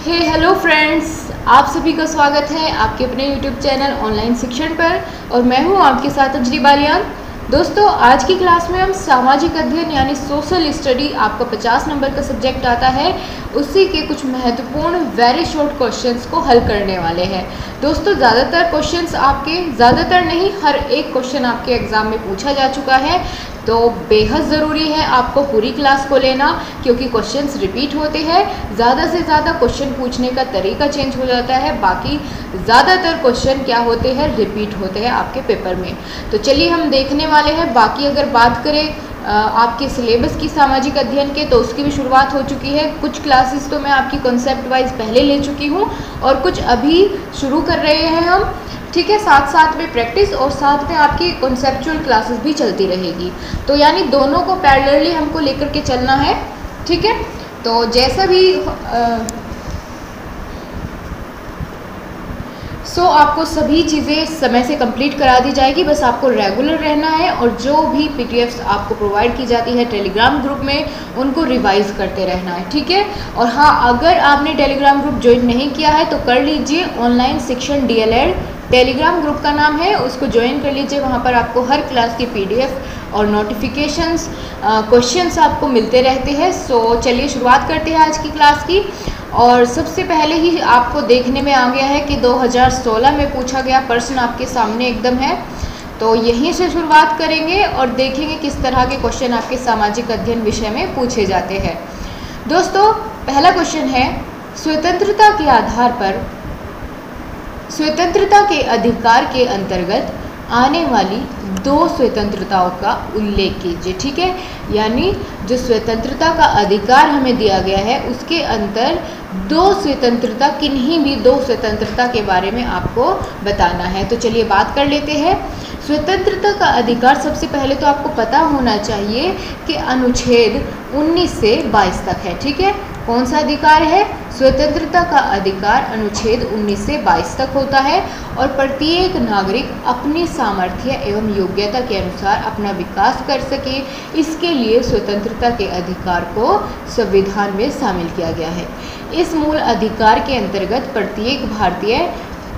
Hello friends, आप सभी का स्वागत है आपके अपने यूट्यूब चैनल ऑनलाइन शिक्षण पर। और मैं हूं आपके साथ अंजलि बालियान। दोस्तों, आज की क्लास में हम सामाजिक अध्ययन यानी सोशल स्टडी, आपका 50 नंबर का सब्जेक्ट आता है, उसी के कुछ महत्वपूर्ण वेरी शॉर्ट क्वेश्चंस को हल करने वाले हैं। दोस्तों, ज़्यादातर क्वेश्चंस आपके, ज़्यादातर नहीं, हर एक क्वेश्चन आपके एग्ज़ाम में पूछा जा चुका है, तो बेहद ज़रूरी है आपको पूरी क्लास को लेना, क्योंकि क्वेश्चंस रिपीट होते हैं। ज़्यादा से ज़्यादा क्वेश्चन पूछने का तरीका चेंज हो जाता है, बाकी ज़्यादातर क्वेश्चन क्या होते हैं, रिपीट होते हैं आपके पेपर में। तो चलिए हम देखने वाले हैं। बाकी अगर बात करें आपके सिलेबस की सामाजिक अध्ययन के, तो उसकी भी शुरुआत हो चुकी है। कुछ क्लासेस तो मैं आपकी कॉन्सेप्ट वाइज पहले ले चुकी हूँ और कुछ अभी शुरू कर रहे हैं हम, ठीक है। साथ साथ में प्रैक्टिस और साथ में आपकी कॉन्सेप्चुअल क्लासेस भी चलती रहेगी, तो यानी दोनों को पैरेलली हमको लेकर के चलना है, ठीक है। तो जैसा भी आपको सभी चीज़ें समय से कंप्लीट करा दी जाएगी, बस आपको रेगुलर रहना है और जो भी पीडीएफ्स आपको प्रोवाइड की जाती है टेलीग्राम ग्रुप में, उनको रिवाइज करते रहना है, ठीक है। और हाँ, अगर आपने टेलीग्राम ग्रुप ज्वाइन नहीं किया है तो कर लीजिए। ऑनलाइन शिक्षण डीएलएड टेलीग्राम ग्रुप का नाम है, उसको ज्वाइन कर लीजिए। वहाँ पर आपको हर क्लास की पीडीएफ और नोटिफिकेशंस, क्वेश्चंस आपको मिलते रहते हैं। सो चलिए शुरुआत करते हैं आज की क्लास की। और सबसे पहले ही आपको देखने में आ गया है कि 2016 में पूछा गया प्रश्न आपके सामने एकदम है, तो यहीं से शुरुआत करेंगे और देखेंगे किस तरह के क्वेश्चन आपके सामाजिक अध्ययन विषय में पूछे जाते हैं। दोस्तों, पहला क्वेश्चन है, स्वतंत्रता के आधार पर स्वतंत्रता के अधिकार के अंतर्गत आने वाली दो स्वतंत्रताओं का उल्लेख कीजिए, ठीक है। यानी जो स्वतंत्रता का अधिकार हमें दिया गया है, उसके अंतर दो स्वतंत्रता, किन्हीं भी दो स्वतंत्रता के बारे में आपको बताना है। तो चलिए बात कर लेते हैं। स्वतंत्रता का अधिकार, सबसे पहले तो आपको पता होना चाहिए कि अनुच्छेद 19 से 22 तक है, ठीक है। कौन सा अधिकार है? स्वतंत्रता का अधिकार अनुच्छेद 19 से 22 तक होता है और प्रत्येक नागरिक अपनी सामर्थ्य एवं योग्यता के अनुसार अपना विकास कर सके, इसके लिए स्वतंत्रता के अधिकार को संविधान में शामिल किया गया है। इस मूल अधिकार के अंतर्गत प्रत्येक भारतीय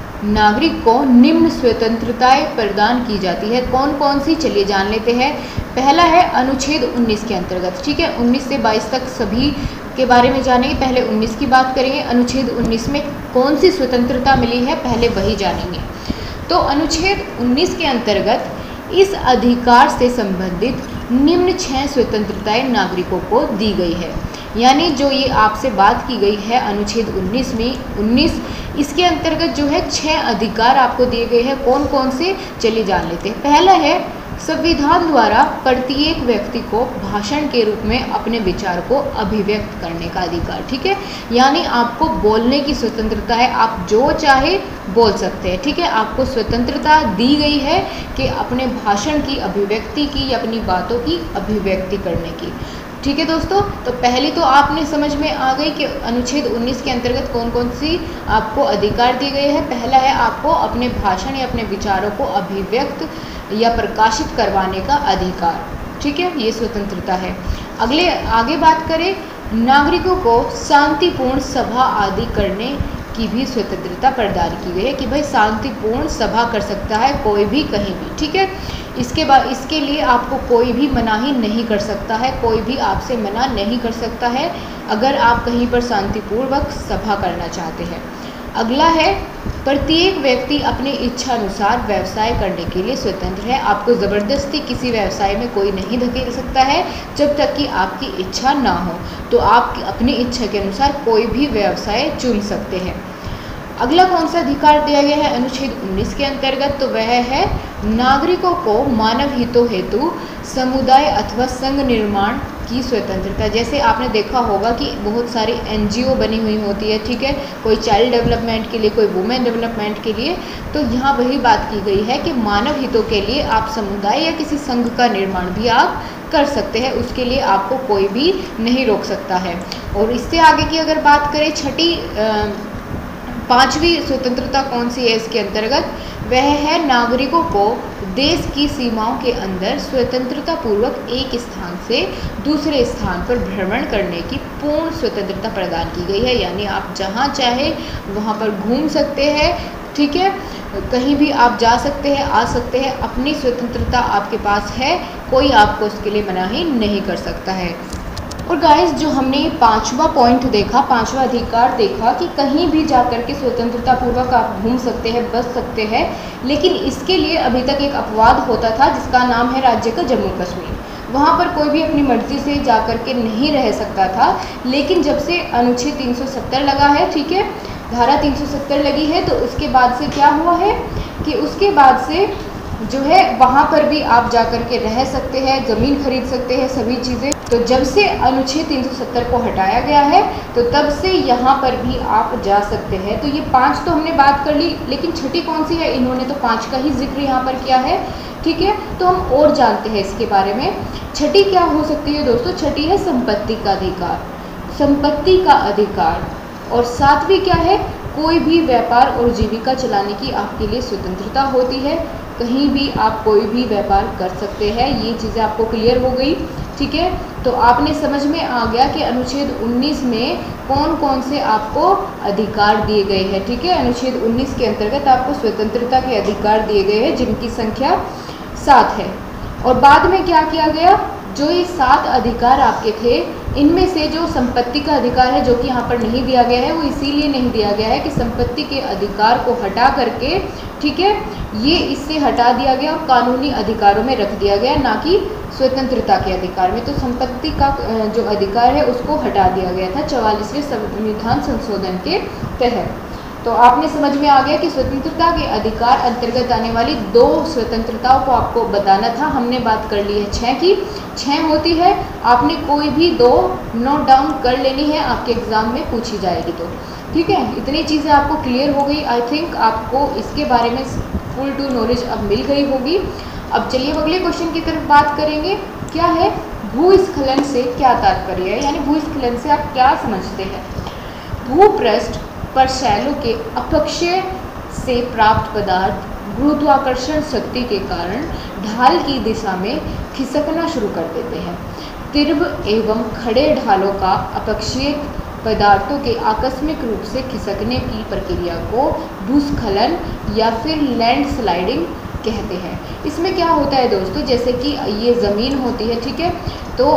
नागरिक को निम्न स्वतंत्रताएं प्रदान की जाती है। कौन कौन सी, चलिए जान लेते हैं। पहला है अनुच्छेद 19 के अंतर्गत, ठीक है। 19 से 22 तक सभी के बारे में जानेंगे, पहले 19 की बात करेंगे। अनुच्छेद 19 में कौन सी स्वतंत्रता मिली है, पहले वही जानेंगे। तो अनुच्छेद 19 के अंतर्गत इस अधिकार से संबंधित निम्न 6 स्वतंत्रताएं नागरिकों को दी गई है। यानी जो ये आपसे बात की गई है अनुच्छेद 19 में, 19 इसके अंतर्गत जो है 6 अधिकार आपको दिए गए हैं। कौन कौन से, चलिए जान लेते हैं। पहला है, संविधान द्वारा प्रत्येक व्यक्ति को भाषण के रूप में अपने विचार को अभिव्यक्त करने का अधिकार, ठीक है। यानी आपको बोलने की स्वतंत्रता है, आप जो चाहे बोल सकते हैं, ठीक है। आपको स्वतंत्रता दी गई है कि अपने भाषण की अभिव्यक्ति की या अपनी बातों की अभिव्यक्ति करने की, ठीक है दोस्तों। तो पहले तो आपने समझ में आ गई कि अनुच्छेद 19 के अंतर्गत कौन कौन सी आपको अधिकार दिए गए हैं। पहला है आपको अपने भाषण या अपने विचारों को अभिव्यक्त या प्रकाशित करवाने का अधिकार, ठीक है, ये स्वतंत्रता है। आगे बात करें, नागरिकों को शांतिपूर्ण सभा आदि करने की भी स्वतंत्रता प्रदान की गई है कि भाई शांतिपूर्ण सभा कर सकता है कोई भी कहीं भी, ठीक है। इसके लिए आपको कोई भी मनाही नहीं कर सकता है, कोई भी आपसे मना नहीं कर सकता है अगर आप कहीं पर शांतिपूर्वक सभा करना चाहते हैं। अगला है, प्रत्येक व्यक्ति अपनी इच्छा अनुसार व्यवसाय करने के लिए स्वतंत्र है। आपको ज़बरदस्ती किसी व्यवसाय में कोई नहीं धकेल सकता है जब तक कि आपकी इच्छा ना हो, तो आप अपनी इच्छा के अनुसार कोई भी व्यवसाय चुन सकते हैं। अगला कौन सा अधिकार दिया गया है अनुच्छेद 19 के अंतर्गत, तो वह है नागरिकों को मानव हितों हेतु समुदाय अथवा संघ निर्माण की स्वतंत्रता। जैसे आपने देखा होगा कि बहुत सारी एनजीओ बनी हुई होती है, ठीक है, कोई चाइल्ड डेवलपमेंट के लिए, कोई वुमेन डेवलपमेंट के लिए, तो यहाँ वही बात की गई है कि मानव हितों के लिए आप समुदाय या किसी संघ का निर्माण भी आप कर सकते हैं, उसके लिए आपको कोई भी नहीं रोक सकता है। और इससे आगे की अगर बात करें, पांचवी स्वतंत्रता कौन सी है इसके अंतर्गत, वह है नागरिकों को देश की सीमाओं के अंदर स्वतंत्रता पूर्वक एक स्थान से दूसरे स्थान पर भ्रमण करने की पूर्ण स्वतंत्रता प्रदान की गई है। यानी आप जहाँ चाहे वहाँ पर घूम सकते हैं, ठीक है, कहीं भी आप जा सकते हैं, आ सकते हैं, अपनी स्वतंत्रता आपके पास है, कोई आपको उसके लिए मनाही नहीं कर सकता है। और गाइस, जो हमने पांचवा पॉइंट देखा, पांचवा अधिकार देखा कि कहीं भी जाकर के स्वतंत्रता पूर्वक आप घूम सकते हैं, बस सकते हैं, लेकिन इसके लिए अभी तक एक अपवाद होता था जिसका नाम है राज्य का जम्मू कश्मीर। वहाँ पर कोई भी अपनी मर्जी से जाकर के नहीं रह सकता था। लेकिन जब से अनुच्छेद 370 लगा है, ठीक है, धारा 370 लगी है, तो उसके बाद से क्या हुआ है कि उसके बाद से जो है वहाँ पर भी आप जाकर के रह सकते हैं, ज़मीन खरीद सकते हैं, सभी चीज़ें। तो जब से अनुच्छेद 370 को हटाया गया है तो तब से यहाँ पर भी आप जा सकते हैं। तो ये 5 तो हमने बात कर ली, लेकिन छठी कौन सी है, इन्होंने तो 5 का ही जिक्र यहाँ पर किया है, ठीक है। तो हम और जानते हैं इसके बारे में। छठी क्या हो सकती है दोस्तों? छठी है संपत्ति का अधिकार, संपत्ति का अधिकार। और सातवीं क्या है? कोई भी व्यापार और जीविका चलाने की आपके लिए स्वतंत्रता होती है, कहीं भी आप कोई भी व्यापार कर सकते हैं। ये चीज़ें आपको क्लियर हो गई, ठीक है। तो आपने समझ में आ गया कि अनुच्छेद 19 में कौन कौन से आपको अधिकार दिए गए हैं, ठीक है। अनुच्छेद 19 के अंतर्गत आपको स्वतंत्रता के अधिकार दिए गए हैं, जिनकी संख्या 7 है। और बाद में क्या किया गया, जो ये 7 अधिकार आपके थे, इनमें से जो संपत्ति का अधिकार है, जो कि यहाँ पर नहीं दिया गया है, वो इसीलिए नहीं दिया गया है कि संपत्ति के अधिकार को हटा करके, ठीक है, ये इससे हटा दिया गया और कानूनी अधिकारों में रख दिया गया, ना कि स्वतंत्रता के अधिकार में। तो संपत्ति का जो अधिकार है उसको हटा दिया गया था 44वें संविधान संशोधन के तहत। तो आपने समझ में आ गया कि स्वतंत्रता के अधिकार अंतर्गत आने वाली 2 स्वतंत्रताओं को आपको बताना था। हमने बात कर ली है 6 की, 6 होती है, आपने कोई भी 2 नोट डाउन कर लेनी है, आपके एग्जाम में पूछी जाएगी। तो ठीक है, इतनी चीज़ें आपको क्लियर हो गई। आई थिंक आपको इसके बारे में फुल टू नॉलेज अब मिल गई होगी। अब चलिए अगले क्वेश्चन की तरफ बात करेंगे। क्या है? भूस्खलन से क्या तात्पर्य है, यानी भूस्खलन से आप क्या समझते हैं? भूपृष्ठ पर शैलों के अपक्षय से प्राप्त पदार्थ गुरुत्वाकर्षण शक्ति के कारण ढाल की दिशा में खिसकना शुरू कर देते हैं। तीव्र एवं खड़े ढालों का अपक्षयित पदार्थों के आकस्मिक रूप से खिसकने की प्रक्रिया को भूस्खलन या फिर लैंडस्लाइडिंग कहते हैं। इसमें क्या होता है दोस्तों, जैसे कि ये ज़मीन होती है, ठीक है, तो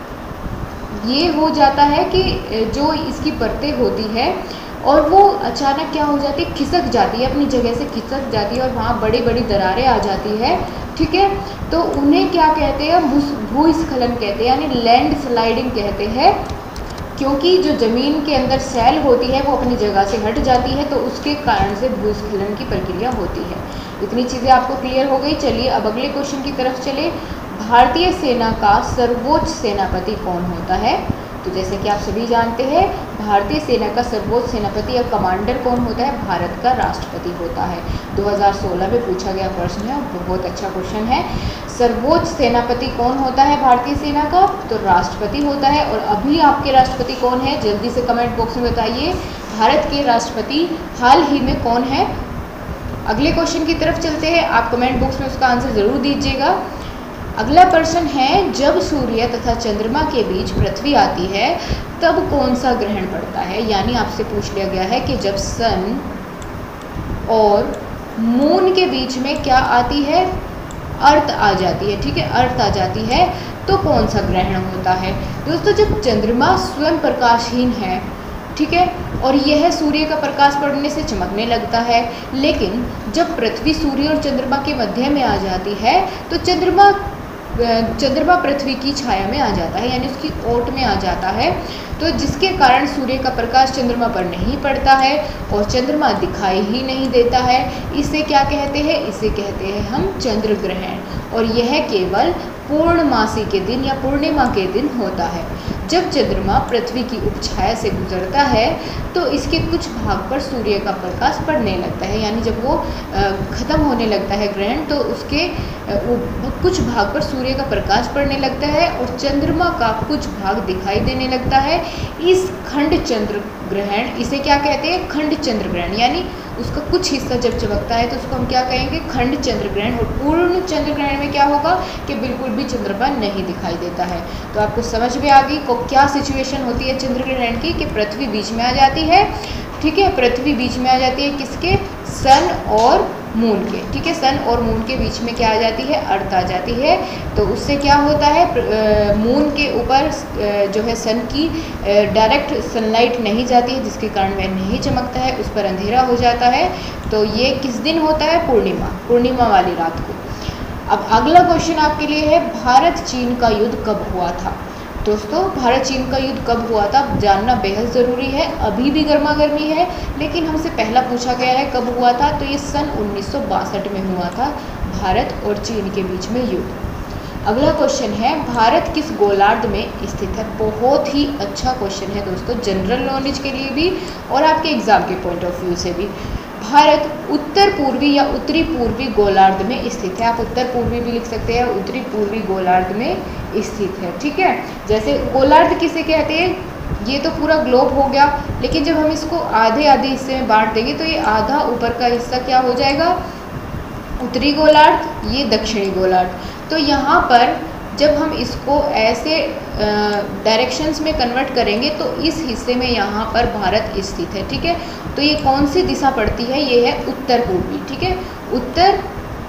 ये हो जाता है कि जो इसकी परतें होती है और वो अचानक क्या हो जाती है, खिसक जाती है, अपनी जगह से खिसक जाती है और वहाँ बड़ी बड़ी दरारें आ जाती है, ठीक है। तो उन्हें क्या कहते हैं? भूस्खलन कहते हैं, यानी लैंड स्लाइडिंग कहते हैं, क्योंकि जो ज़मीन के अंदर सैल होती है वो अपनी जगह से हट जाती है, तो उसके कारण से भूस्खलन की प्रक्रिया होती है। इतनी चीज़ें आपको क्लियर हो गई। चलिए अब अगले क्वेश्चन की तरफ चले। भारतीय सेना का सर्वोच्च सेनापति कौन होता है? तो जैसे कि आप सभी जानते हैं, भारतीय सेना का सर्वोच्च सेनापति या कमांडर कौन होता है? भारत का राष्ट्रपति होता है। 2016 में पूछा गया प्रश्न है और बहुत अच्छा क्वेश्चन है। सर्वोच्च सेनापति कौन होता है भारतीय सेना का? तो राष्ट्रपति होता है। और अभी आपके राष्ट्रपति कौन है? जल्दी से कमेंट बॉक्स में बताइए, भारत के राष्ट्रपति हाल ही में कौन है? अगले क्वेश्चन की तरफ चलते हैं। आप कमेंट बॉक्स में उसका आंसर ज़रूर दीजिएगा। अगला प्रश्न है, जब सूर्य तथा चंद्रमा के बीच पृथ्वी आती है तब कौन सा ग्रहण पड़ता है? यानी आपसे पूछ लिया गया है कि जब सन और मून के बीच में क्या आती है? अर्थ आ जाती है, ठीक है, अर्थ आ जाती है, तो कौन सा ग्रहण होता है? दोस्तों, जब चंद्रमा स्वयं प्रकाशहीन है, ठीक है, और यह सूर्य का प्रकाश पड़ने से चमकने लगता है, लेकिन जब पृथ्वी सूर्य और चंद्रमा के मध्य में आ जाती है तो चंद्रमा पृथ्वी की छाया में आ जाता है, यानी उसकी ओट में आ जाता है, तो जिसके कारण सूर्य का प्रकाश चंद्रमा पर नहीं पड़ता है और चंद्रमा दिखाई ही नहीं देता है। इसे क्या कहते हैं? इसे कहते हैं हम चंद्र ग्रहण। और यह केवल पूर्णमासी के दिन या पूर्णिमा के दिन होता है। जब चंद्रमा पृथ्वी की उपछाया से गुजरता है तो इसके कुछ भाग पर सूर्य का प्रकाश पड़ने लगता है, यानी जब वो ख़त्म होने लगता है ग्रहण तो उसके कुछ भाग पर सूर्य का प्रकाश पड़ने लगता है और चंद्रमा का कुछ भाग दिखाई देने लगता है। इस खंड चंद्र ग्रहण, इसे क्या कहते हैं? खंड चंद्र ग्रहण, यानी उसका कुछ हिस्सा जब चमकता है तो उसको हम क्या कहेंगे, खंड चंद्र ग्रहण। और पूर्ण चंद्र ग्रहण में क्या होगा कि बिल्कुल भी चंद्रमा नहीं दिखाई देता है। तो आपको समझ में आ गई को क्या सिचुएशन होती है चंद्र ग्रहण की, कि पृथ्वी बीच में आ जाती है, ठीक है, पृथ्वी बीच में आ जाती है किसके, सन और मून के, ठीक है, सन और मून के बीच में क्या आ जाती है, अर्थ आ जाती है। तो उससे क्या होता है, मून के ऊपर जो है सन की डायरेक्ट सनलाइट नहीं जाती है, जिसके कारण वह नहीं चमकता है, उस पर अंधेरा हो जाता है। तो ये किस दिन होता है, पूर्णिमा वाली रात को। अब अगला क्वेश्चन आपके लिए है, भारत चीन का युद्ध कब हुआ था। दोस्तों भारत चीन का युद्ध कब हुआ था जानना बेहद ज़रूरी है। अभी भी गर्मा गर्मी है, लेकिन हमसे पहला पूछा गया है कब हुआ था, तो ये सन 1962 में हुआ था भारत और चीन के बीच में युद्ध। अगला क्वेश्चन है, भारत किस गोलार्ध में स्थित है। बहुत ही अच्छा क्वेश्चन है दोस्तों, जनरल नॉलेज के लिए भी और आपके एग्जाम के पॉइंट ऑफ व्यू से भी। भारत उत्तर पूर्वी या उत्तरी पूर्वी गोलार्ध में स्थित है। आप उत्तर पूर्वी भी लिख सकते हैं, उत्तरी पूर्वी गोलार्ध में स्थित है, ठीक है। जैसे गोलार्ध किसे कहते हैं, ये तो पूरा ग्लोब हो गया, लेकिन जब हम इसको आधे आधे हिस्से में बांट देंगे तो ये आधा ऊपर का हिस्सा क्या हो जाएगा, उत्तरी गोलार्ध, ये दक्षिणी गोलार्ध। तो यहाँ पर जब हम इसको ऐसे डायरेक्शंस में कन्वर्ट करेंगे तो इस हिस्से में यहाँ पर भारत स्थित है, ठीक है। तो ये कौन सी दिशा पड़ती है, ये है उत्तर पूर्वी, ठीक है, उत्तर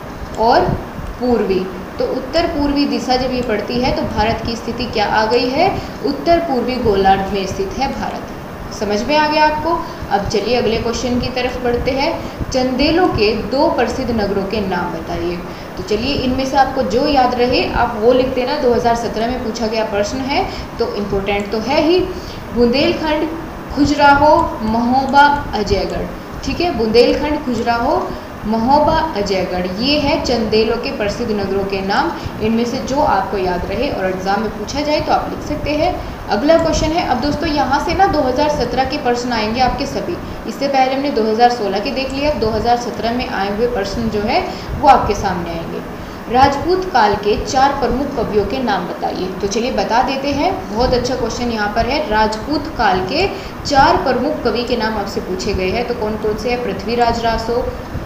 और पूर्वी। तो उत्तर पूर्वी दिशा जब ये पड़ती है तो भारत की स्थिति क्या आ गई है, उत्तर पूर्वी गोलार्ध में स्थित है भारत। समझ में आ गया आपको। अब चलिए अगले क्वेश्चन की तरफ बढ़ते हैं। चंदेलों के 2 प्रसिद्ध नगरों के नाम बताइए। तो चलिए इनमें से आपको जो याद रहे आप वो लिख देना, 2017 में पूछा गया प्रश्न है तो इम्पोर्टेंट तो है ही। बुंदेलखंड, खजुराहो, महोबा, अजयगढ़, ठीक है, बुंदेलखंड, खजुराहो, महोबा, अजयगढ़, ये है चंदेलों के प्रसिद्ध नगरों के नाम। इनमें से जो आपको याद रहे और एग्जाम में पूछा जाए तो आप लिख सकते हैं। अगला क्वेश्चन है, अब दोस्तों यहाँ से ना 2017 के प्रश्न आएंगे आपके सभी। इससे पहले हमने 2016 के देख लिया, 2017 में आए हुए प्रश्न जो है वो आपके सामने आएंगे। राजपूत काल के 4 प्रमुख कवियों के नाम बताइए। तो चलिए बता देते हैं, बहुत अच्छा क्वेश्चन यहाँ पर है। राजपूत काल के 4 प्रमुख कवि के नाम आपसे पूछे गए हैं, तो कौन कौन से हैं, पृथ्वीराज रासो,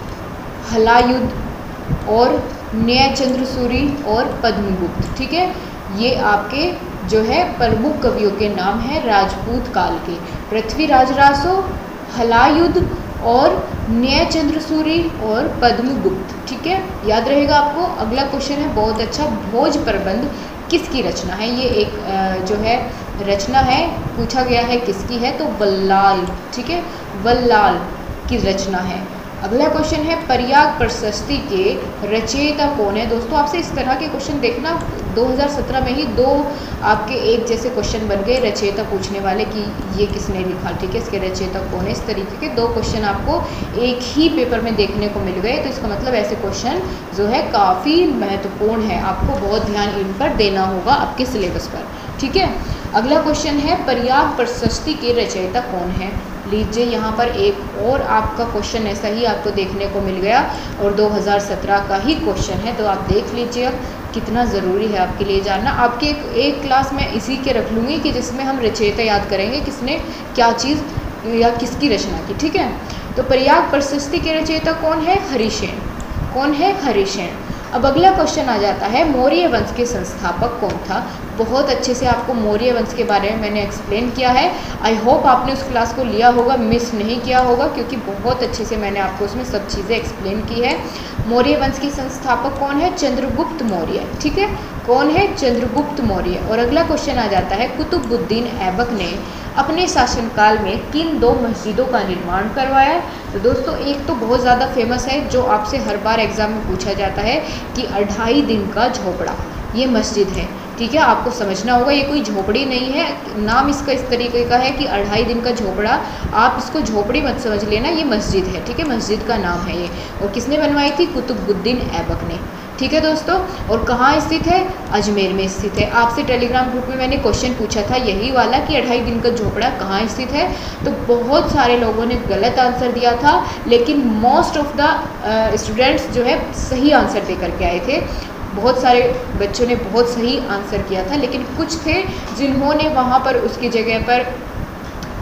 हलायुद्ध और न्यायचंद्र सूरी और पद्मगुप्त, ठीक है। ये आपके जो है प्रमुख कवियों के नाम हैं राजपूत काल के, पृथ्वीराज रासो, हलायुद्ध और न्यायचंद्र सूरी और पद्मगुप्त, ठीक है, याद रहेगा आपको। अगला क्वेश्चन है बहुत अच्छा, भोज प्रबंध किसकी रचना है। ये एक जो है रचना है, पूछा गया है किसकी है, तो वल्लाल, ठीक है, वल्लाल की रचना है। अगला क्वेश्चन है, पर्याग प्रशस्ति के रचयिता कौन है। दोस्तों आपसे इस तरह के क्वेश्चन देखना, 2017 में ही 2 आपके एक जैसे क्वेश्चन बन गए रचयिता पूछने वाले कि ये किसने लिखा, ठीक है, इसके रचयिता कौन है। इस तरीके के 2 क्वेश्चन आपको एक ही पेपर में देखने को मिल गए, तो इसका मतलब ऐसे क्वेश्चन जो है काफ़ी महत्वपूर्ण है, आपको बहुत ध्यान इन पर देना होगा आपके सिलेबस पर, ठीक है। अगला क्वेश्चन है, पर्याग प्रशस्ति के रचयिता कौन है। लीजिए यहाँ पर एक और आपका क्वेश्चन ऐसा ही आपको देखने को मिल गया और 2017 का ही क्वेश्चन है, तो आप देख लीजिए कितना ज़रूरी है आपके लिए जानना। आपके एक क्लास में इसी के रख लूँगी कि जिसमें हम रचयिता याद करेंगे, किसने क्या चीज़ या किसकी रचना की, ठीक है। तो पर्याग प्रशस्ति के रचयिता कौन है, हरिसेन, कौन है, हरिसेन। अब अगला क्वेश्चन आ जाता है, मौर्य वंश के संस्थापक कौन था। बहुत अच्छे से आपको मौर्य वंश के बारे में मैंने एक्सप्लेन किया है। आई होप आपने उस क्लास को लिया होगा, मिस नहीं किया होगा, क्योंकि बहुत अच्छे से मैंने आपको उसमें सब चीज़ें एक्सप्लेन की है। मौर्य वंश के संस्थापक कौन है, चंद्रगुप्त मौर्य, ठीक है, कौन है, चंद्रगुप्त मौर्य। और अगला क्वेश्चन आ जाता है, कुतुबुद्दीन ऐबक ने अपने शासनकाल में किन 2 मस्जिदों का निर्माण करवाया। तो दोस्तों एक तो बहुत ज़्यादा फेमस है जो आपसे हर बार एग्जाम में पूछा जाता है कि 2.5 दिन का झोपड़ा, ये मस्जिद है, ठीक है, आपको समझना होगा ये कोई झोपड़ी नहीं है, नाम इसका इस तरीके का है कि 2.5 दिन का झोपड़ा, आप इसको झोपड़ी मत समझ लेना, ये मस्जिद है, ठीक है, मस्जिद का नाम है ये। और किसने बनवाई थी, कुतुबुद्दीन ऐबक ने, ठीक है दोस्तों। और कहाँ स्थित है, अजमेर में स्थित है। आपसे टेलीग्राम ग्रुप में मैंने क्वेश्चन पूछा था यही वाला कि 2.5 दिन का झोपड़ा कहाँ स्थित है, तो बहुत सारे लोगों ने गलत आंसर दिया था, लेकिन मोस्ट ऑफ द स्टूडेंट्स जो है सही आंसर दे करके आए थे। बहुत सारे बच्चों ने बहुत सही आंसर किया था, लेकिन कुछ थे जिन्होंने वहाँ पर उसकी जगह पर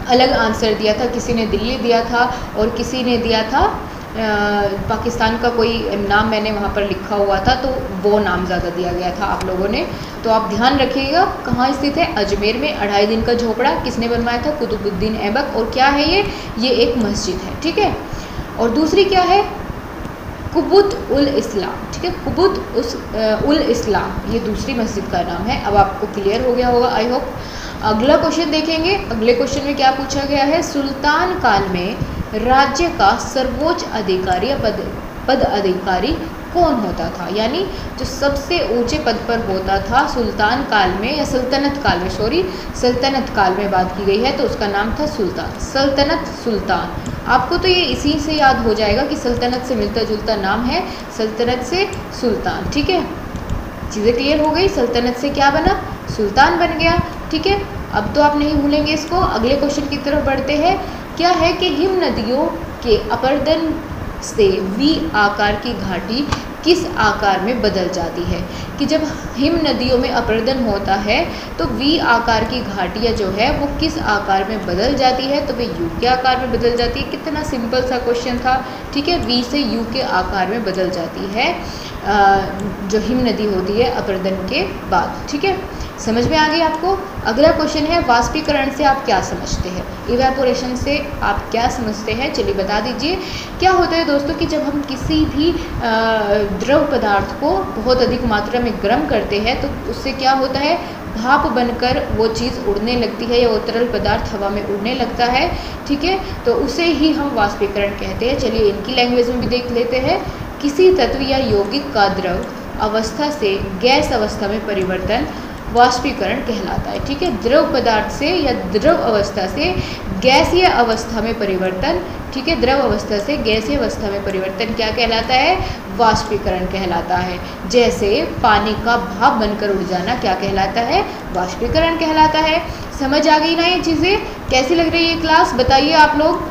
अलग आंसर दिया था, किसी ने दिल्ली दिया था और किसी ने दिया था पाकिस्तान का कोई नाम मैंने वहाँ पर लिखा हुआ था, तो वो नाम ज़्यादा दिया गया था आप लोगों ने। तो आप ध्यान रखिएगा कहाँ स्थित है, अजमेर में। 2.5 दिन का झोपड़ा किसने बनवाया था, कुतुबुद्दीन ऐबक। और क्या है ये एक मस्जिद है, ठीक है। और दूसरी क्या है, कुबुत उल इस्लाम, ठीक है, कुबुत उल इस्लाम, ये दूसरी मस्जिद का नाम है। अब आपको क्लियर हो गया होगा आई होप। अगला क्वेश्चन देखेंगे। अगले क्वेश्चन में क्या पूछा गया है, सुल्तान काल में राज्य का सर्वोच्च अधिकारी या पद अधिकारी कौन होता था, यानी जो सबसे ऊंचे पद पर होता था सुल्तान काल में या सल्तनत काल में, सल्तनत काल में बात की गई है, तो उसका नाम था सुल्तान, सल्तनत सुल्तान। आपको तो ये इसी से याद हो जाएगा कि सल्तनत से मिलता जुलता नाम है, सल्तनत से सुल्तान, ठीक है। चीज़ें क्लियर हो गई, सल्तनत से क्या बना, सुल्तान बन गया, ठीक है। अब तो आप नहीं भूलेंगे इसको। अगले क्वेश्चन की तरफ बढ़ते हैं। क्या है कि हिम नदियों के अपर्दन से वी आकार की घाटी किस आकार में बदल जाती है, कि जब हिम नदियों में अपर्दन होता है तो वी आकार की घाटियाँ जो है वो किस आकार में बदल जाती है, तो वे यू के आकार में बदल जाती है। कितना सिंपल सा क्वेश्चन था, ठीक है। वी से यू के आकार में बदल जाती है जो हिम नदी होती है अपर्दन के बाद, ठीक है। समझ में आ गई आपको। अगला क्वेश्चन है, वाष्पीकरण से आप क्या समझते हैं, इवेपोरेशन से आप क्या समझते हैं, चलिए बता दीजिए। क्या होता है दोस्तों कि जब हम किसी भी द्रव पदार्थ को बहुत अधिक मात्रा में गर्म करते हैं तो उससे क्या होता है, भाप बनकर वो चीज़ उड़ने लगती है या वो तरल पदार्थ हवा में उड़ने लगता है, ठीक है। तो उसे ही हम वाष्पीकरण कहते हैं। चलिए इनकी लैंग्वेज में भी देख लेते हैं। किसी तत्व या यौगिक का द्रव अवस्था से गैस अवस्था में परिवर्तन वाष्पीकरण कहलाता है, ठीक है। द्रव पदार्थ से या द्रव अवस्था से गैसीय अवस्था में परिवर्तन, ठीक है, द्रव अवस्था से गैसीय अवस्था में परिवर्तन क्या कहलाता है, वाष्पीकरण कहलाता है। जैसे पानी का भाप बनकर उड़ जाना क्या कहलाता है, वाष्पीकरण कहलाता है। समझ आ गई ना ये चीज़ें, कैसी लग रही है ये क्लास, बताइए आप लोग।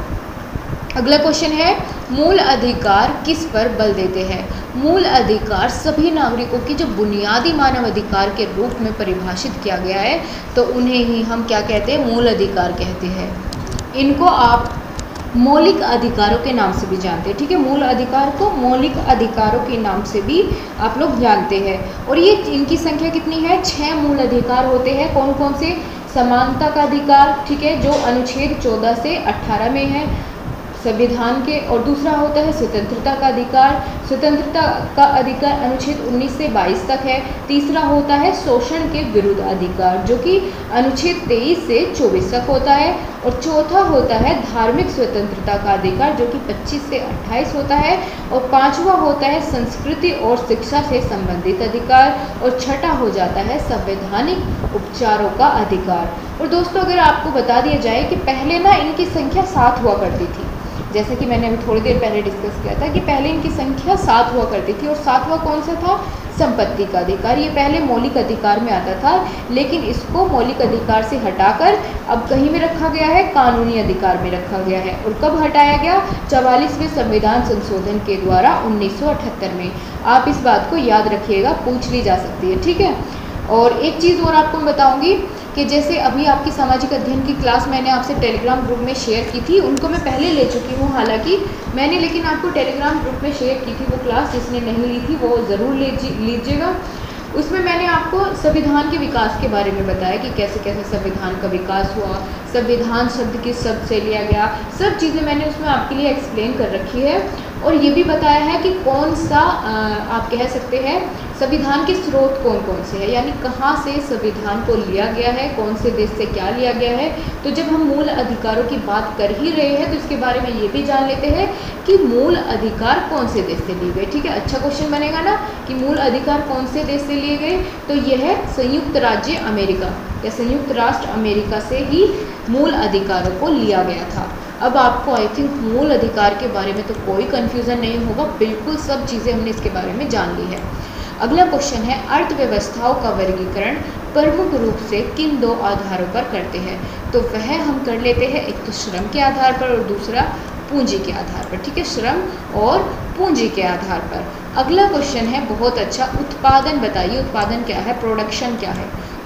अगला क्वेश्चन है, मूल अधिकार किस पर बल देते हैं। मूल अधिकार सभी नागरिकों की जो बुनियादी मानव अधिकार के रूप में परिभाषित किया गया है, तो उन्हें ही हम क्या कहते हैं, मूल अधिकार कहते हैं। इनको आप मौलिक अधिकारों के नाम से भी जानते हैं, ठीक है। मूल अधिकार को मौलिक अधिकारों के नाम से भी आप लोग जानते हैं। और ये इनकी संख्या कितनी है, 6 मूल अधिकार होते हैं। कौन कौन से, समानता का अधिकार, ठीक है, जो अनुच्छेद 14 से 18 में है संविधान के। और दूसरा होता है स्वतंत्रता का अधिकार, स्वतंत्रता का अधिकार अनुच्छेद 19 से 22 तक है। तीसरा होता है शोषण के विरुद्ध अधिकार, जो कि अनुच्छेद 23 से 24 तक होता है। और चौथा होता है धार्मिक स्वतंत्रता का अधिकार, जो कि 25 से 28 होता है। और पांचवा होता है संस्कृति और शिक्षा से संबंधित अधिकार। और छठा हो जाता है संवैधानिक उपचारों का अधिकार। और दोस्तों अगर आपको बता दिया जाए कि पहले ना इनकी संख्या 7 हुआ करती थी, जैसे कि मैंने अभी थोड़ी देर पहले डिस्कस किया था कि पहले इनकी संख्या 7 हुआ करती थी। और 7वां कौन सा था, संपत्ति का अधिकार। ये पहले मौलिक अधिकार में आता था, लेकिन इसको मौलिक अधिकार से हटाकर अब कहीं में रखा गया है, कानूनी अधिकार में रखा गया है। और कब हटाया गया, 44वें संविधान संशोधन के द्वारा 1978 में। आप इस बात को याद रखिएगा, पूछ ली जा सकती है, ठीक है। और एक चीज़ और आपको मैं बताऊँगी कि जैसे अभी आपकी सामाजिक अध्ययन की क्लास मैंने आपसे टेलीग्राम ग्रुप में शेयर की थी, उनको मैं पहले ले चुकी हूँ हालांकि मैंने, लेकिन आपको टेलीग्राम ग्रुप में शेयर की थी वो क्लास, जिसने नहीं ली थी वो ज़रूर लीजिएगा। उसमें मैंने आपको संविधान के विकास के बारे में बताया कि कैसे कैसे संविधान का विकास हुआ, संविधान शब्द किस शब्द से लिया गया, सब चीज़ें मैंने उसमें आपके लिए एक्सप्लेन कर रखी है। और ये भी बताया है कि कौन सा आप कह सकते हैं संविधान के स्रोत कौन कौन से हैं, यानी कहाँ से संविधान को लिया गया है, कौन से देश से क्या लिया गया है। तो जब हम मूल अधिकारों की बात कर ही रहे हैं तो इसके बारे में ये भी जान लेते हैं कि मूल अधिकार कौन से देश से लिए गए, ठीक है। अच्छा क्वेश्चन बनेगा ना कि मूल अधिकार कौन से देश से लिए गए, तो यह है संयुक्त राज्य अमेरिका या संयुक्त राष्ट्र अमेरिका से ही मूल अधिकारों को लिया गया था। अब आपको आई थिंक मूल अधिकार के बारे में तो कोई कन्फ्यूज़न नहीं होगा, बिल्कुल सब चीज़ें हमने इसके बारे में जान ली है। अगला क्वेश्चन है, अर्थव्यवस्थाओं का वर्गीकरण प्रमुख रूप से किन 2 आधारों पर करते हैं। तो वह हम कर लेते हैं, एक तो श्रम के आधार पर और दूसरा पूंजी के आधार पर, ठीक है, श्रम और पूंजी के आधार पर। अगला क्वेश्चन है बहुत अच्छा, उत्पादन बताइए, उत्पादन क्या है, प्रोडक्शन क्या है।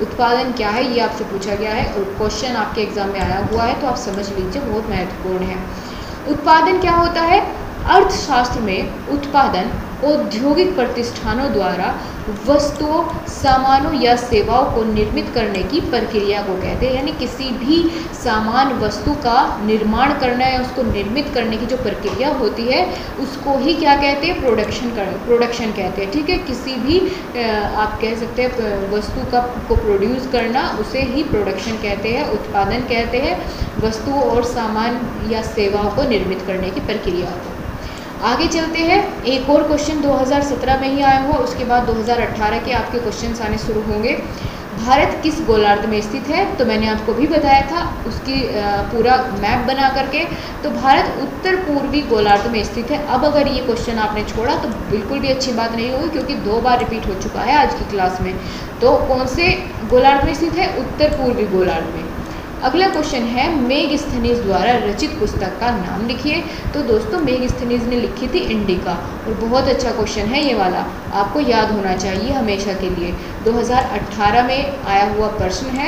उत्पादन क्या है ये आपसे पूछा गया है और क्वेश्चन आपके एग्जाम में आया हुआ है, तो आप समझ लीजिए, बहुत महत्वपूर्ण है। उत्पादन क्या होता है? अर्थशास्त्र में उत्पादन औद्योगिक प्रतिष्ठानों द्वारा वस्तुओं, सामानों या सेवाओं को निर्मित करने की प्रक्रिया को कहते हैं। यानी किसी भी सामान, वस्तु का निर्माण करना या उसको निर्मित करने की जो प्रक्रिया होती है उसको ही क्या कहते हैं? प्रोडक्शन कहते हैं। ठीक है, किसी भी आप कह सकते हैं वस्तु को प्रोड्यूस करना, उसे ही प्रोडक्शन कहते हैं, उत्पादन कहते हैं वस्तुओं और सामान या सेवाओं को निर्मित करने की प्रक्रिया को। आगे चलते हैं, एक और क्वेश्चन 2017 में ही आया हुआ, उसके बाद 2018 के आपके क्वेश्चंस आने शुरू होंगे। भारत किस गोलार्ध में स्थित है? तो मैंने आपको भी बताया था उसकी पूरा मैप बना करके। तो भारत उत्तर पूर्वी गोलार्ध में स्थित है। अब अगर ये क्वेश्चन आपने छोड़ा तो बिल्कुल भी अच्छी बात नहीं होगी, क्योंकि 2 बार रिपीट हो चुका है आज की क्लास में। तो कौन से गोलार्ध में स्थित है? उत्तर पूर्वी गोलार्ध में। अगला क्वेश्चन है, मेगस्थनीज द्वारा रचित पुस्तक का नाम लिखिए। तो दोस्तों मेगस्थनीज ने लिखी थी इंडिका, और बहुत अच्छा क्वेश्चन है ये वाला, आपको याद होना चाहिए हमेशा के लिए। 2018 में आया हुआ प्रश्न है,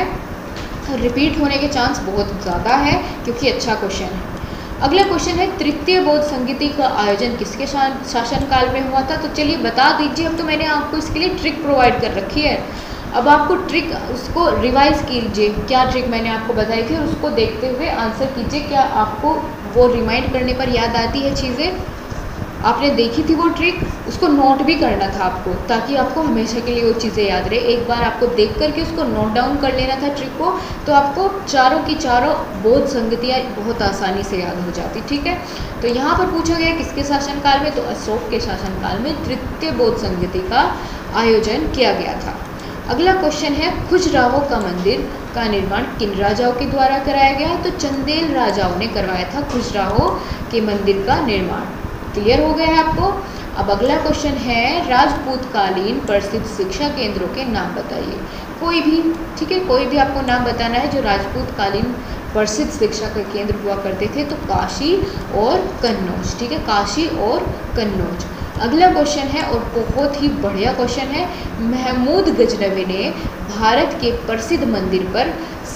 रिपीट होने के चांस बहुत ज़्यादा है क्योंकि अच्छा क्वेश्चन है। अगला क्वेश्चन है, तृतीय बौद्ध संगीति का आयोजन किसके शासनकाल में हुआ था? तो चलिए बता दीजिए। अब तो मैंने आपको इसके लिए ट्रिक प्रोवाइड कर रखी है, अब आपको ट्रिक उसको रिवाइज कीजिए, क्या ट्रिक मैंने आपको बताई थी, और उसको देखते हुए आंसर कीजिए। क्या आपको वो रिमाइंड करने पर याद आती है चीज़ें? आपने देखी थी वो ट्रिक, उसको नोट भी करना था आपको, ताकि आपको हमेशा के लिए वो चीज़ें याद रहे। एक बार आपको देख करके उसको नोट डाउन कर लेना था ट्रिक को, तो आपको चारों की चारों बौद्ध संगतियाँ बहुत आसानी से याद हो जाती। ठीक है, तो यहाँ पर पूछा गया किसके शासनकाल में? तो अशोक के शासनकाल में तृतीय बौद्ध संगति का आयोजन किया गया था। अगला क्वेश्चन है, खजुराहो का मंदिर का निर्माण किन राजाओं के द्वारा कराया गया? तो चंदेल राजाओं ने करवाया था खजुराहो के मंदिर का निर्माण। क्लियर हो गया है आपको? अब अगला क्वेश्चन है, राजपूतकालीन प्रसिद्ध शिक्षा केंद्रों के नाम बताइए। कोई भी, ठीक है, कोई भी आपको नाम बताना है जो राजपूतकालीन प्रसिद्ध शिक्षा के केंद्र हुआ करते थे। तो काशी और कन्नौज। ठीक है, काशी और कन्नौज। अगला क्वेश्चन है और बहुत ही बढ़िया क्वेश्चन है, महमूद गजनवी ने भारत के प्रसिद्ध मंदिर पर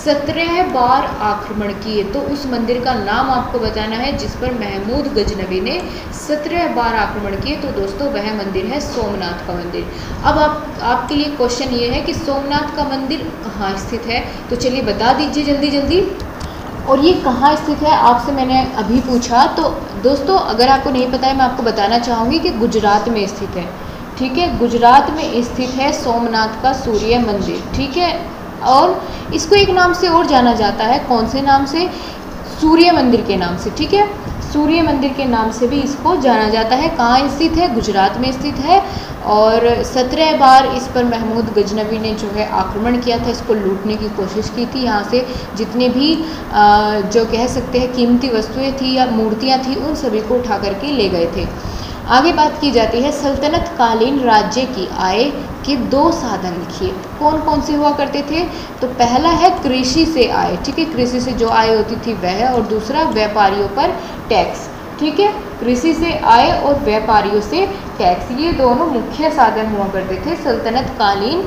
17 बार आक्रमण किए। तो उस मंदिर का नाम आपको बताना है जिस पर महमूद गजनवी ने 17 बार आक्रमण किए। तो दोस्तों वह मंदिर है सोमनाथ का मंदिर। अब आपके लिए क्वेश्चन ये है कि सोमनाथ का मंदिर कहाँ स्थित है? तो चलिए बता दीजिए जल्दी जल्दी। और ये कहाँ स्थित है आपसे मैंने अभी पूछा। तो दोस्तों अगर आपको नहीं पता है, मैं आपको बताना चाहूँगी कि गुजरात में स्थित है। ठीक है, गुजरात में स्थित है सोमनाथ का सूर्य मंदिर। ठीक है, और इसको एक नाम से और जाना जाता है, कौन से नाम से? सूर्य मंदिर के नाम से। ठीक है, सूर्य मंदिर के नाम से भी इसको जाना जाता है। कहाँ स्थित है? गुजरात में स्थित है। और 17 बार इस पर महमूद गजनवी ने जो है आक्रमण किया था, इसको लूटने की कोशिश की थी। यहाँ से जितने भी जो कह सकते हैं कीमती वस्तुएं थी या मूर्तियाँ थी, उन सभी को उठा करके ले गए थे। आगे बात की जाती है, सल्तनत कालीन राज्य की आय के 2 साधन लिखिए। कौन कौन से हुआ करते थे? तो पहला है कृषि से आय। ठीक है, कृषि से जो आय होती थी वह, और दूसरा व्यापारियों पर टैक्स। ठीक है, कृषि से आय और व्यापारियों से टैक्स, ये दोनों मुख्य साधन हुआ करते थे सल्तनत कालीन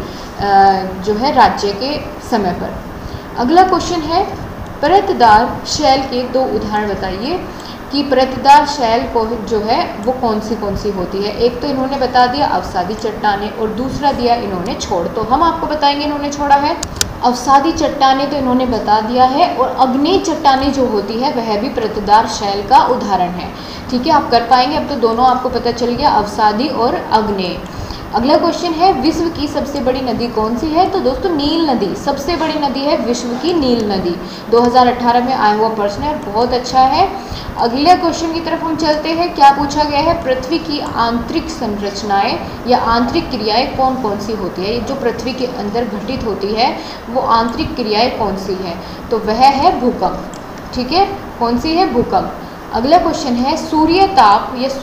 जो है राज्य के समय पर। अगला क्वेश्चन है, परतदार शैल के 2 उदाहरण बताइए कि परतदार शैल को जो है वो कौन सी होती है। एक तो इन्होंने बता दिया अवसादी चट्टानें, और दूसरा दिया इन्होंने छोड़। तो हम आपको बताएंगे इन्होंने छोड़ा है अवसादी चट्टानें, तो इन्होंने बता दिया है, और अग्नेय चट्टानें जो होती है वह भी परतदार शैल का उदाहरण है। ठीक है, आप कर पाएंगे। अब तो दोनों आपको पता चल गया, अवसादी और अग्नेय। अगला क्वेश्चन है, विश्व की सबसे बड़ी नदी कौन सी है? तो दोस्तों नील नदी सबसे बड़ी नदी है, विश्व की नील नदी। 2018 में आया हुआ प्रश्न है, बहुत अच्छा है। अगले क्वेश्चन की तरफ हम चलते हैं। क्या पूछा गया है? पृथ्वी की आंतरिक संरचनाएं या आंतरिक क्रियाएं कौन कौन सी होती है? जो पृथ्वी के अंदर घटित होती है वो आंतरिक क्रियाएं कौन सी है? तो वह है भूकंप। ठीक है, कौन सी है? भूकंप। अगला क्वेश्चन है, सूर्यताप या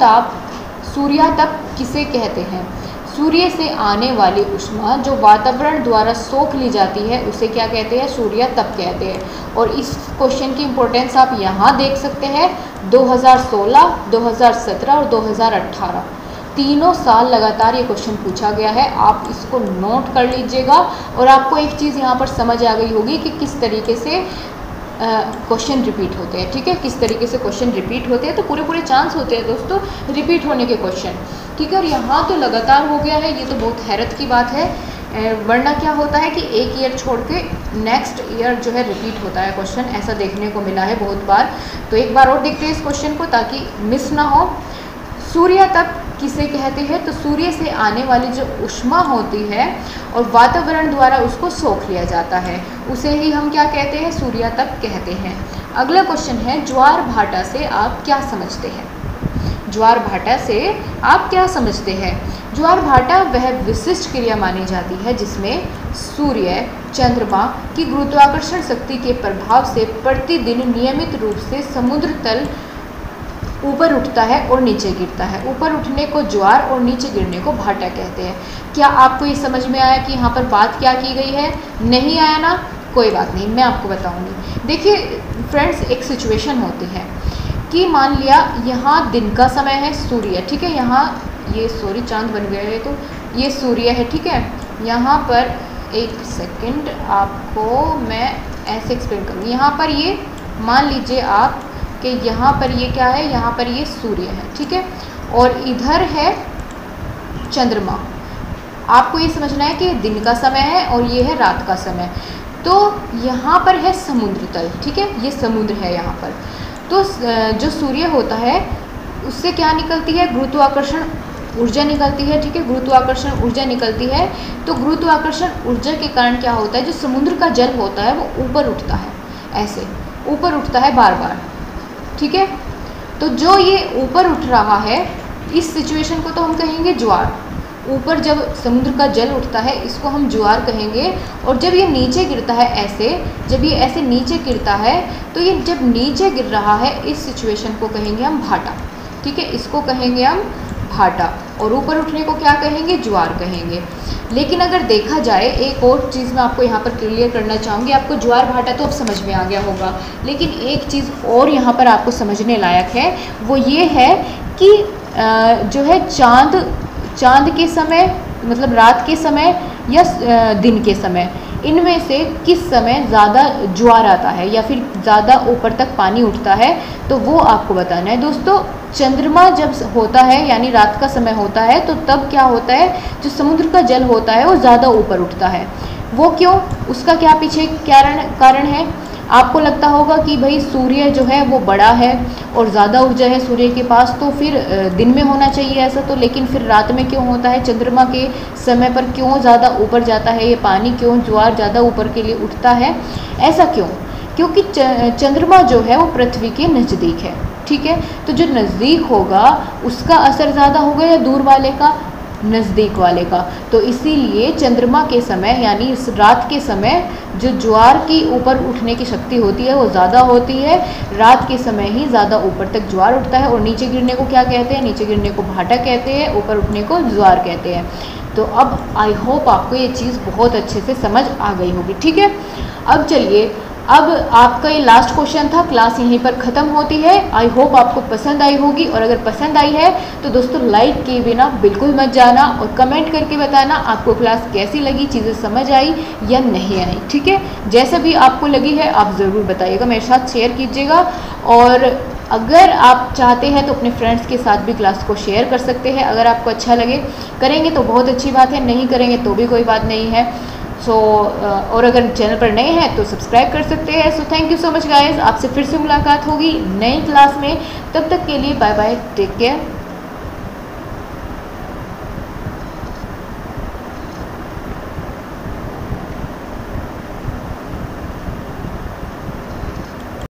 सूर्यातप किसे कहते हैं? सूर्य से आने वाली उष्मा जो वातावरण द्वारा सोख ली जाती है उसे क्या कहते हैं? सूर्यतप कहते हैं। और इस क्वेश्चन की इम्पोर्टेंस आप यहाँ देख सकते हैं, 2016, 2017 और 2018। तीनों साल लगातार ये क्वेश्चन पूछा गया है। आप इसको नोट कर लीजिएगा और आपको एक चीज़ यहाँ पर समझ आ गई होगी कि किस तरीके से क्वेश्चन रिपीट होते हैं। ठीक है, किस तरीके से क्वेश्चन रिपीट होते हैं, तो पूरे चांस होते हैं दोस्तों रिपीट होने के क्वेश्चन। ठीक है, और यहाँ तो लगातार हो गया है, ये तो बहुत हैरत की बात है। वरना क्या होता है कि एक ईयर छोड़ के नेक्स्ट ईयर जो है रिपीट होता है क्वेश्चन, ऐसा देखने को मिला है बहुत बार। तो एक बार और देखते हैं इस क्वेश्चन को ताकि मिस ना हो। सूर्य तप किसे कहते हैं? तो सूर्य से आने वाली जो ऊष्मा होती है और वातावरण द्वारा उसको सोख लिया जाता है, उसे ही हम क्या कहते हैं? सूर्य तप कहते हैं। अगला क्वेश्चन है, ज्वार भाटा से आप क्या समझते हैं? ज्वार भाटा से आप क्या समझते हैं? ज्वार भाटा वह विशिष्ट क्रिया मानी जाती है जिसमें सूर्य चंद्रमा की गुरुत्वाकर्षण शक्ति के प्रभाव से प्रतिदिन नियमित रूप से समुद्र तल ऊपर उठता है और नीचे गिरता है। ऊपर उठने को ज्वार और नीचे गिरने को भाटा कहते हैं। क्या आपको ये समझ में आया कि यहाँ पर बात क्या की गई है? नहीं आया ना, कोई बात नहीं, मैं आपको बताऊंगी। देखिए फ्रेंड्स, एक सिचुएशन होती है कि मान लिया यहाँ दिन का समय है, सूर्य, ठीक है, यहाँ ये सॉरी चांद बन गया है, तो ये सूर्य है, ठीक है। यहाँ पर एक सेकंड आपको मैं ऐसे एक्सप्लेन करूँगी। यहाँ पर ये मान लीजिए आप कि यहाँ पर ये क्या है, यहाँ पर ये सूर्य है, ठीक है, और इधर है चंद्रमा। आपको ये समझना है कि दिन का समय है और ये है रात का समय। तो यहाँ पर है समुद्र तल, ठीक है, ये समुद्र है यहाँ पर। तो जो सूर्य होता है उससे क्या निकलती है? गुरुत्वाकर्षण ऊर्जा निकलती है, ठीक है, गुरुत्वाकर्षण ऊर्जा निकलती है। तो गुरुत्वाकर्षण ऊर्जा के कारण क्या होता है? जो समुद्र का जल होता है वो ऊपर उठता है, ऐसे ऊपर उठता है बार बार, ठीक है। तो जो ये ऊपर उठ रहा है, इस सिचुएशन को तो हम कहेंगे ज्वार। ऊपर जब समुद्र का जल उठता है इसको हम ज्वार कहेंगे। और जब ये नीचे गिरता है ऐसे, जब ये ऐसे नीचे गिरता है, तो ये जब नीचे गिर रहा है इस सिचुएशन को कहेंगे हम भाटा, ठीक है, इसको कहेंगे हम भाटा। और ऊपर उठने को क्या कहेंगे? ज्वार कहेंगे। लेकिन अगर देखा जाए, एक और चीज़ मैं आपको यहाँ पर क्लियर करना चाहूँगी। आपको ज्वार भाटा तो अब समझ में आ गया होगा, लेकिन एक चीज़ और यहाँ पर आपको समझने लायक है, वो ये है कि जो है चाँद के समय, मतलब रात के समय या दिन के समय, इनमें से किस समय ज़्यादा ज्वार आता है या फिर ज़्यादा ऊपर तक पानी उठता है, तो वो आपको बताना है। दोस्तों, चंद्रमा जब होता है यानी रात का समय होता है, तो तब क्या होता है? जो समुद्र का जल होता है वो ज़्यादा ऊपर उठता है। वो क्यों? उसका क्या पीछे कारण है? आपको लगता होगा कि भाई सूर्य जो है वो बड़ा है और ज़्यादा ऊर्जा है सूर्य के पास, तो फिर दिन में होना चाहिए ऐसा, तो लेकिन फिर रात में क्यों होता है? चंद्रमा के समय पर क्यों ज़्यादा ऊपर जाता है ये पानी? क्यों ज्वार ज़्यादा ऊपर के लिए उठता है? ऐसा क्यों? क्योंकि चंद्रमा जो है वो पृथ्वी के नज़दीक है, ठीक है। तो जो नज़दीक होगा उसका असर ज़्यादा होगा या दूर वाले का? नज़दीक वाले का। तो इसीलिए चंद्रमा के समय यानी इस रात के समय जो ज्वार की ऊपर उठने की शक्ति होती है वो ज़्यादा होती है। रात के समय ही ज़्यादा ऊपर तक ज्वार उठता है। और नीचे गिरने को क्या कहते हैं? नीचे गिरने को भाटा कहते हैं, ऊपर उठने को ज्वार कहते हैं। तो अब आई होप आपको ये चीज़ बहुत अच्छे से समझ आ गई होगी, ठीक है। अब चलिए, अब आपका ये लास्ट क्वेश्चन था, क्लास यहीं पर ख़त्म होती है। आई होप आपको पसंद आई होगी, और अगर पसंद आई है तो दोस्तों लाइक किए बिना बिल्कुल मत जाना और कमेंट करके बताना आपको क्लास कैसी लगी, चीज़ें समझ आई या नहीं आई, ठीक है। जैसा भी आपको लगी है आप ज़रूर बताइएगा, मेरे साथ शेयर कीजिएगा। और अगर आप चाहते हैं तो अपने फ्रेंड्स के साथ भी क्लास को शेयर कर सकते हैं। अगर आपको अच्छा लगे, करेंगे तो बहुत अच्छी बात है, नहीं करेंगे तो भी कोई बात नहीं है। और अगर चैनल पर नए हैं तो सब्सक्राइब कर सकते हैं। So thank you so much guys, आपसे फिर से मुलाकात होगी नई क्लास में। तब तक के लिए बाय बाय, टेक केयर।